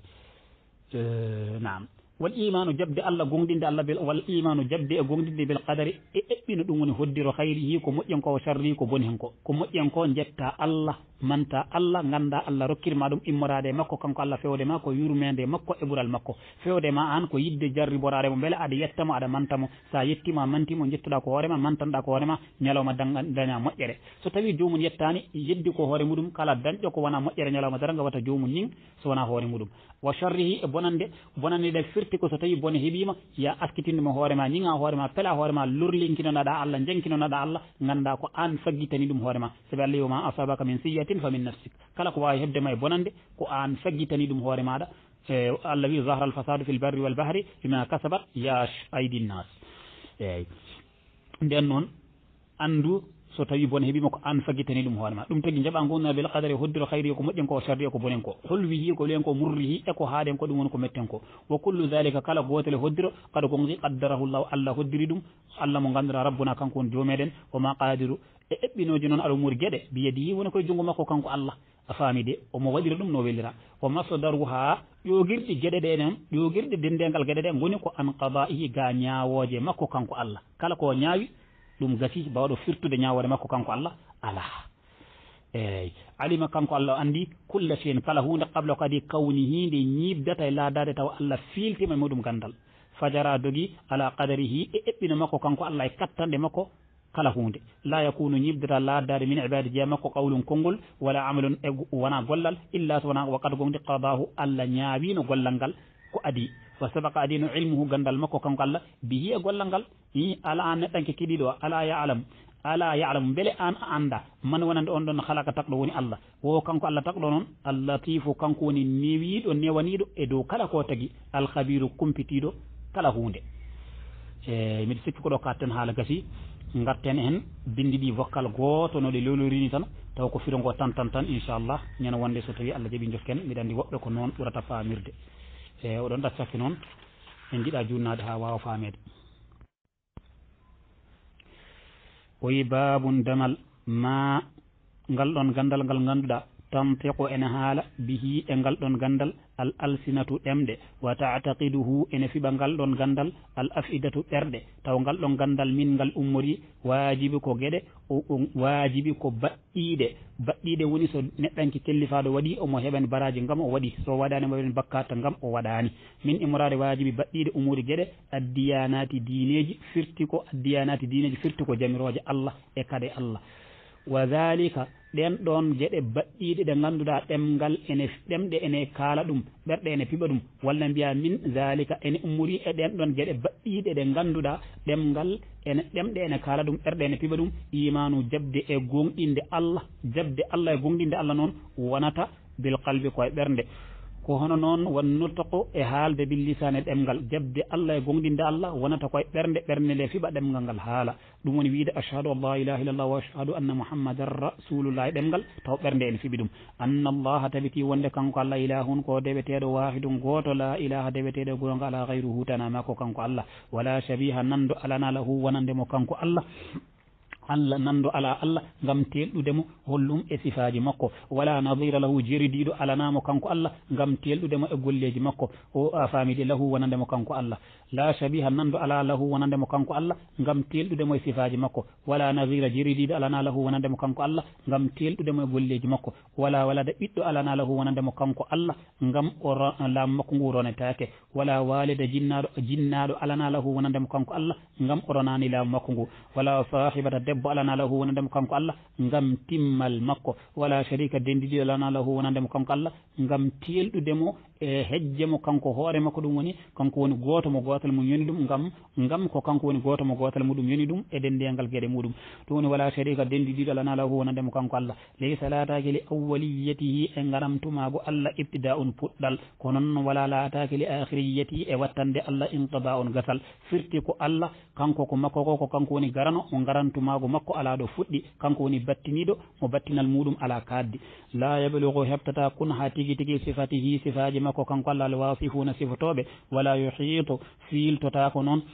nam wal imanu jabde Allah gongdinde Allah wal imanu jabde e gongdinde bil qadari e eɓɓino ɗum woni hoddiro hayrihi ko moƴƴen ko sharri ko boni hen ko moƴƴen ko jetta Allah manta Allah ganda Allah rokkirma ɗum immorade makko kanko Allah fewde ma ko yurmede makko e ɓural makko fewde ma an ko yidde jarriborare mo beele aɗa yettamo aɗa mantamo sa yettima mantimo jettuɗa ko hoorema mantanɗa ko hoorema ñalawma daña moƴƴere so tawi jomum yettani yeddi ko hoore muɗum kala dañƴo ko wona moƴƴere ñalawma daranga wata jomum nin so wona hoore muɗum wa sharrihi e bonande ɗe firti ko so tawi bone heeɓima ya askitindemo hoorema ñiga hoorema pela hoorema lorlinkinoɗaɗa Allah jenkinoɗaɗa Allah ganda ko an faggitani ɗum hoorema sabi Allah wima asabaka min sayyi'atin fa min nafsik kala ko wawi hebdema e bonande ko an faggitani ɗum hoore maɗa Allah wi zahra al fasadu fil barri wal bahri bima kasabat yash aydi nnas eyyi nden noon andu so tawi bone heeɓima ko an faggitani ɗum hoorema ɗum tagui jaɓa gonna bil qadari hoddiro hayri ko moƴƴen ko sharri ko bonen ko holwihi ko len ko murrihi e ko haaɗen ko ɗum woni ko metten ko wa kullu dhalika kala gotel hoddiro kada gongi qaddarahu llahu Allah hoddiri ɗum Allah mo gandira rabbuna kanko woni joomeɗen wa ma qadiru e eɓɓinoji noon aɗa umuri gueɗe biyadihi woni koye junggo makko kanko Allah a faami de omo waɗira ɗum no welira wa masdaru ha ƴogirɗi gueɗe ɗe noon ƴogirɗi dendengal gueɗe ɗe goni ko an qada'ihi ga ñawoje makko kanko Allah kala ko ñaawi ɗum gasi bawɗo firtude ñawore makko kanko Allah ala alima kanko Allah andi kulla shay'in kala hunde qabla kadi kawnihi nde ñibdata e laadade taw Allah fiiltima e muɗum gandal fajara dogi ala qadarihi e eɓɓina makko kanko Allah e kattande makko kala hunde la yakunu ñibdata laadade min ibadi jeeya makko qawlum konngol wala amalun e wona gollal illa so wona wakkati gonɗi qadahu Allah ñaawino gollal ngal ko adi wa sabaka adino ilmuhu gandal makko kanko Allah bihi e gollal ngal ala an neɗɗanke kiɗiɗo ala ya'lamu beele an a anda man wonande on ɗon halaka takɗo woni Allah wo kanko Allah takɗo noon allatifu kanko woni newiɗo newaniɗo e dow kala ko tagi alkhabiru kumpitiɗo kala hunde miɗa sikki ko ɗo katten haala gasi garten hen bindi ɗi vocal goto no ɗe lolorini tan taw ko firongo tan inchallah ñana wonde so tawi Allah jaaɓi jofken mbiɗa andi woɓɓe ko noon ɓurata famirde oɗon ɗaccaki noon en jiiɗa junnade ha wawa famede oyi babun damal ma ngal ɗon gandal ngal ganduɗa tantiqu ene haala bihi e ngal ɗon gandal al alsinatu ɗemɗe wa taataqiduhu ene fiɓa ngal ɗon gandal al afidatu ɓerɗe taw ngal ɗon gandal min ngal ummori waajibi ko gueɗe waajibi ko baɗɗiɗe woni so neɗɗanki kellifaɗo waɗi omo heɓani baraji ngam o waɗi so waɗani mo heɓani bakkata ngam o waɗani min immorade waajibi baɗɗiɗe umuri gueɗe addiyanati diineji firti ko jamiroje Allah e kade Allah wa dhalika ɗen ɗon geɗe baɗɗiɗe ɗe ganduɗa ɗemɗe ene kaala ɗum ɓerɗe ene piɓa ɗum walla mbiya min dhalika ene ummori e ɗen ɗon geɗe baɗɗiɗe ɗe ganduɗa ɗemɗe ene kaala ɗum ɓerɗe ene piɓa ɗum imanu jabde e gonɗinde Allah e gonɗinde Allah noon wonata bil qalbi koye ɓernde ko hono noon wonnutako e haalde bil lisane ɗemgal jabde Allah e gonɗinde Allah wonata koye ɓernde nde fiɓa ɗemgal ngal haala ɗum woni wiide ashhadu an la ilaha illallah wa ashhadu anna muhammadan rasulullah e ɗemgal taw ɓernde ene fiɓi ɗum anna allaha tabiti wonde kanko Allah ilahun ko deweteɗo wahidum goto la ilaha deweteɗo gonga ala gayruhu tanama ko kanko Allah wala shabiha nando alana lahu wonandemo kanko Allah nando ala Allah ngam telɗudemo hollum e sifaji makko wala nadira lahu jeridiɗo alanamo kanko Allah ngam telɗudemo e golleji makko o famide lahu wonandemo kanko Allah la shabiha nando ala lahu wonandemo kanko Allah ngam telɗudemo e sifaji makko wala nadira jeridiɗo alana lahu wonandemo kanko Allah ngam telɗudemo e golleji makko wala walada ɓiɗɗo alana lahu wonandemo kanko Allah ngam laamu makko ngu ronetake wala walida jinnaɗo alana lahu wonandemo kanko Allah ngam o ronani laamu makko ngu wala sahibata debbo alana lahu wonandemo kanko Allah ngam timmal makko wala sharika dendiɗi alana lahu wonandemo kanko Allah ngam telɗudemo e hejjemo kanko hoore makko ɗum woni kanko woni goto mo gotal mum yoni ɗum ngam ko kanko woni goto mo gotal muɗum yoni ɗum e dendiyangal gueɗe muɗum ɗum woni wala sharika dendiɗiɗo alana lahu wonandemo kanko Allah laysa lataki li awwaliyatihi e garamtumago Allah ibtida'un puɗɗal ko noon wala lataki li akhiriyatihi e wattande Allah inqida'un gasal firti ko Allah kanko ko makko ko kanko woni garano mo garantumago makko ala ɗo fuɗɗi kanko woni battiniɗo mo battinal muɗum ala kaddi la yablugu heɓtata kun ha tigui sifatihi sifaji makko kanko Allah alwasifuna sifotoɓe wala yuhitu filtota ko noon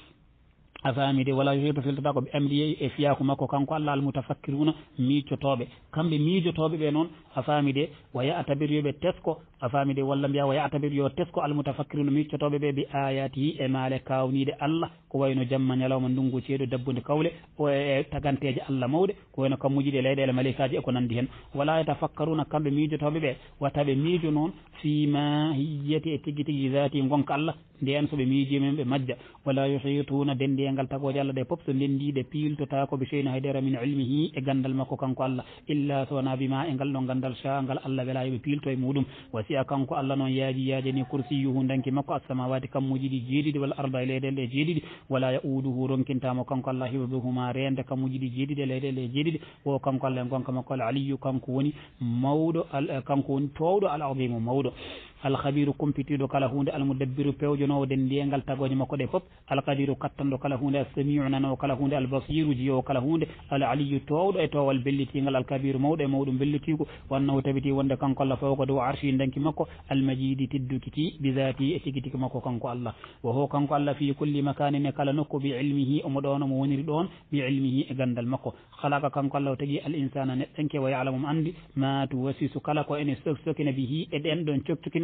a famide wala yuhitu filtota ko ɓe amriyeyi e fiyaku makko kanko Allah almutafakkiruna miijotoɓe kamɓe miijotoɓe ɓe noon a famide wa ya'tabir yoɓe tesko a famide walla mbiya wa ya'tabir yo tesko almutafakkiruna miijotoɓe ɓe bi ayatihi e maale kawnide Allah ko wayno jamma ñalawma ndungu ceeɗu dabbude kawle o e taganteje Allah mawɗe ko wayno kammujiɗe leyɗele malikaji e ko nandi hen wala yatafakkaruna kamɓe miijotoɓe ɓe wataɓe miijo noon fima hiyati e tigui zati gonka Allah nden soɓe miijimen ɓe majja wala yuhituna dendiyangal tagoje Allah ɗe pop so ndendiɗe piltota ko ɓe sheyna haydara min ilmihi e gandal makko kanko Allah illa sowona bima e ngal ɗo gandal sa ngal Allah wela yoɓe pilto e muɗum wasiya kanko Allah noon yaajani kursiyuhu danki makko assamawati kammujiɗi jeeɗiɗi walla arda e leyɗele ɗe jeeɗiɗi wala yauduhu ronkintamo kanko Allah hifduhuma rende kammujiɗi jeeɗiɗi e leyɗele ɗe jeeɗiɗi o kanko Allah e gonka makko al aliyu kanko woni mawɗo kanko woni towɗo al azimu mawɗo alkhabiru kumpitiɗo kala hunde almudabbiru pewjonowo dendiyengal tagoje makko ɗe foof alkadiru kattanɗo kala hunde assamiu nanowo kala hunde albasiru jiyowo kala hunde al aliyu towɗo e towal bellitigal alkabiru mawɗo e mawɗum bellitigo wannahu tabiti wonde kanko Allah fawko dow arshi danki makko almajidi teddukiti bizati e tigui tigui makko kanko Allah wo ho kanko Allah fi kulli makanin e kala nokku bi ilmihi omo ɗon omo woniri ɗon bi ilmihi e gandal makko halaka kanko Allah o tagui al insana neɗɗanke wa ya'lamu andi ma tuwasisu kala ko ene sokina bihi e ɗen ɗon coktukine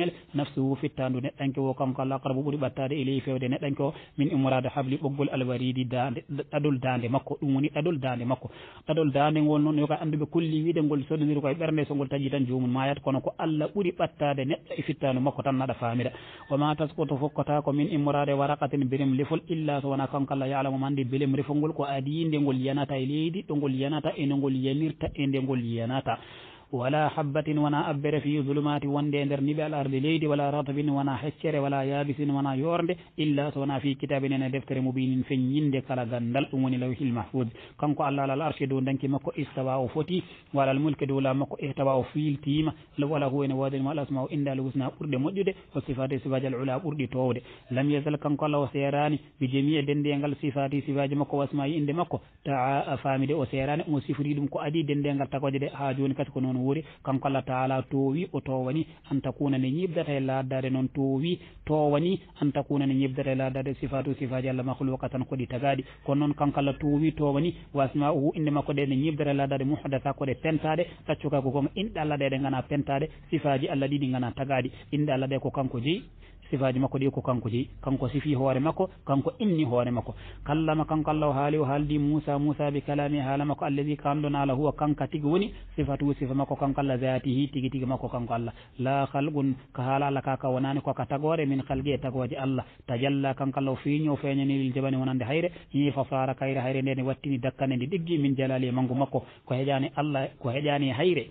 muñal nafsuhu fittandu neɗɗanke wo kanko Allah aqrabu ɓuuri ɓattade ilayhi fewde neɗɗanke o min immorade habli ɓoggol alwaridi dande ɗaɗol dande makko ɗum woni ɗaɗol dande makko ɗaɗol dande ngol noon yoka anduɓe kulli wiide ngol sododiri koye ɓernde so ngol taƴi tan jomum mayat kono ko Allah ɓuuri ɓattade neɗɗo e fittandu makko tan naɗa famira wa ma tasqutu fokkata ko min immorade waraqatin birem lefol illa so wona kanko Allah ya'lamu mande belem refol ngol ko adi nde ngol yanata e leydi ɗo ngol yanata ene ngol yanirta e nde ngol yanata wala habbatin wona abbere fi zulumati wonde e nder niɓe al ardi leydi wala ratabin wona heccere wala yabisin wona yorde illa so wona fi kitabin ene deftere mubinin feññinde kala gandal ɗum woni lawhil mahfud kanko Allah alal arshi dow danki makko istawa o foti wala al mulke dow la makko ihtawa o filtima wala hu ene wodanima al asma o inde al husna ɓurɗe moƴƴude o sifati sifaji al ula ɓurɗi towde lam yazal kanko Allah o serani bi jami e dendengal sifati sifaji makko wasmayi inde makko taa famide o serani omo sifori ɗum ko adi dendengal tagoje de ha joni kadi ko noon wuri kanko Allah taala towi o towani an takuna ne ñibdata e laddade noon towi towani an takuna ne ñibdata e laddade sifatu sifaji Allah makhluqa tan koɗi tagaɗi kono noon kanko Allah towi towani wasma'uhu inde makko ɗe ne ñibdata e laddade muhdatha koɗe pentade taccuka ko gonga inɗe Allah ɗe ɗe gana pentade sifaji Allah ɗiɗi gana tagaɗi inɗe Allah ɗe ko kanko jeeyi sifaji makko ɗi ko kanko jeeyi kanko sifi hoore makko kanko inni hoore makko kallama kanko Allah o haali o haaldi Moussa bi kalami haala makko alladi kanɗon ala huwa kanka tigi woni sifatu sifa makko kanko Allah zatihi tigi tigi makko kanko Allah la halqun ka haala Allah kaka wonani koka tagore min halqi e tagoje Allah tajalla kanko Allah o fiiñi o feeñani lil jabani wonande hayre ñi fa sara kayre hayre nde ne wattini dakkane ndi ɗiggi min jalali e mangu makko ko heƴani Allah ko heƴani hayre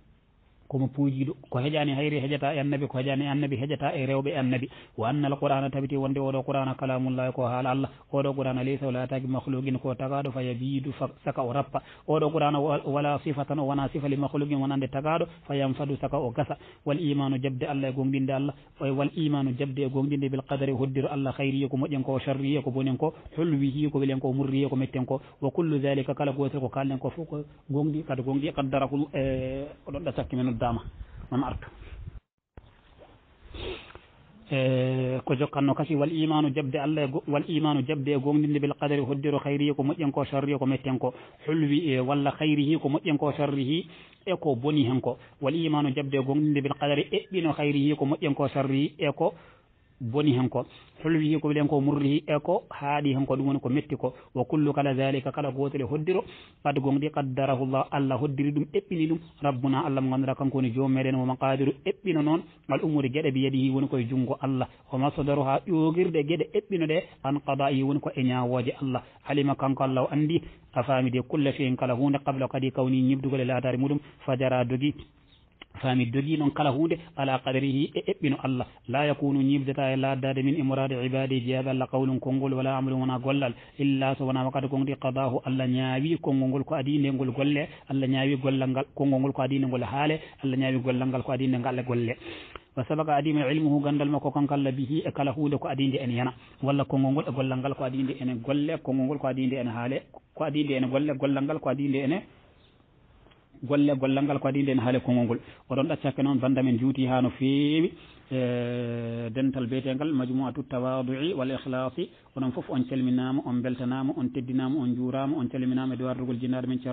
komo puujiɗo ko heƴani hayri heƴata e annabi ko heƴani annabi heƴata e rewɓe annabi wa anna al qur'ana tabiti wonde oɗo qur'ana kalamullahi ko haala Allah oɗo qur'ana laysa wala tagi makhluqin ko tagaɗo fa yabidu saka o rappa oɗo qur'ana wala sifatan o wona sifa li makhluqin wonande tagaɗo fa yanfadu saka o gasa wal imanu jabde Allah e gonɗinde Allah wal imanu jabde e gonɗinde bil qadari hoddiro Allah khayriye ko moƴƴen ko o sharriye ko bonen ko hulwihi ko welen ko murriye ko metten ko wa kullu dhalika kala gotel ko kalnen ko fof ko gonɗi kadi gonɗi qaddarakul oɗon ɗasakki men dama man artu ko jokkanno kasi wal imanu jabde Allah wal imanu jabde e gonɗinde bil qadari hoddiro khayrihi ko moƴƴen ko sharrihi ko metten ko hulwi walla khayrihi ko moƴƴen ko sharrihi e ko boni hen ko wal imanu jabde e gonɗinde bil qadari eɓɓino khayrihi ko moƴƴen ko sharrihi e ko boni hen ko hulwihi ko wilen ko murrihi e ko haaɗi hen ko ɗum woni ko metti ko wa kullu kala dhalika kala gotel e hoddiro kadi gonɗi qaddarahullah Allah hoddiri ɗum eɓɓini ɗum rabbuna Allah mo ganduɗa kanko woni joom meɗen woma qadiru eɓɓino noon al umuri gueɗe bi yadihi woni koye junggo Allah wama sodaru ha ƴogirɗe gueɗe eɓɓino ɗe an qada'i woni ko e ñawoje Allah alima kanko Allah o andi a famide kulla shay'in kala hunde qabla kadi kawni ñibdugol e laatari muɗum fajara dogi fami dogi noon kala hunde ala qadarihi e eɓɓino Allah la yakunu ñibdata e laddade min imorade ibadi jeyaɓe Allah qawlum konngol wala amalum wona gollal illa so wonama kadi gonɗi qadahu Allah ñaawi konngol ngol ko adi nde ngol golle Allah ñaawi gollal ngal konngol ngol ko adi nde ngol haale Allah ñaawi gollal ngal ko adi nde ngal golle wa sabaka adima ilmuhu gandal makko kanko Allah bihi e kala hunde ko adi nde ene yana walla konngol ngol e gollal ngal ko adi nde ene golle konngol ngol ko adi nde ene haale ko adi nde ene golle gollal ngal ko adi nde ene golle gollal ngal ko adi nden haale konngol ngol oɗon ɗaccakke noon banda men juuti ha no feewi dental beetengal majmuatu tawadu'i wal ikhlasi onon fof on calminama on beltanama on teddinama on juurama on calminama e dowardugol jinnaɗo men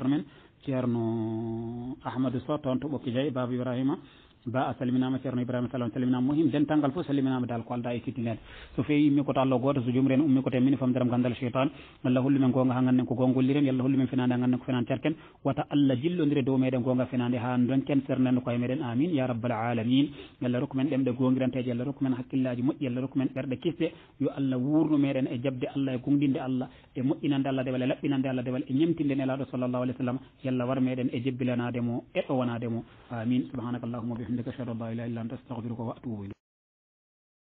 ceerno Ahmadou Sow toon to Ɓokki Diaye Baba Ibrahima ba a salminama ceerno Ibrahima Sall on calminama muhim dental ngal fof salminama dal ko alda e kittinede so fewi yimmi koto Allah goto so jomri en ummi koto min famdiram gandal cheytan Allah holli men gonga ha ganden ko gongolliren yalla holli men finande ha ganden ko finande cerken wata Allah jillodire dow meɗen gonga finande ha donken sernande koye meɗen amin ya rabbal alamin yalla rokku men ɗemɗe gongiranteje yalla rokku men hakkillaji moƴƴi yalla rokku men ɓerɗe kisɗe yo Allah wurnu meɗen e jabde Allah e gonɗinde Allah e moƴƴinande Allah dewal e laɓɓinande Allah dewal e ñemtinde nelaɗo sallallahu alayhi wa sallam yalla war meɗen e jebbilanademo e ɗo wonademo amin subhanakallahumma bihamdika ashhadu an la ilaha illa anta astaghfiruka wa atubu ilayk